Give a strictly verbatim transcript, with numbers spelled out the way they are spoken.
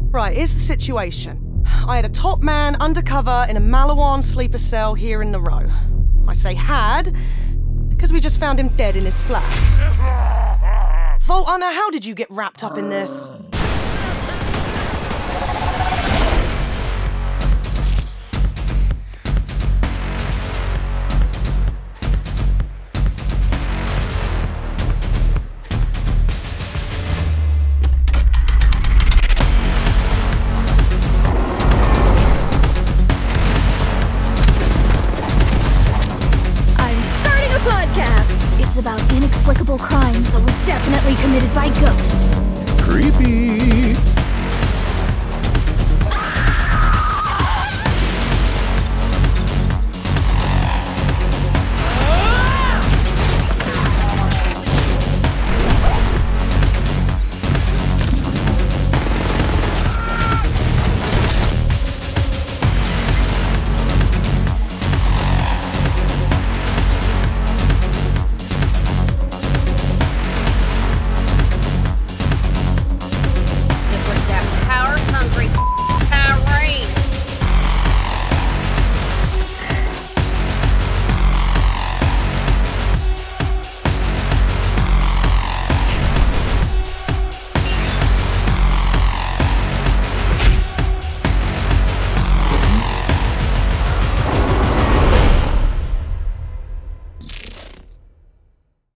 Right, here's the situation. I had a top man undercover in a Malawan sleeper cell here in the row. I say had, because we just found him dead in his flat. Vault Hunter, how did you get wrapped up in this?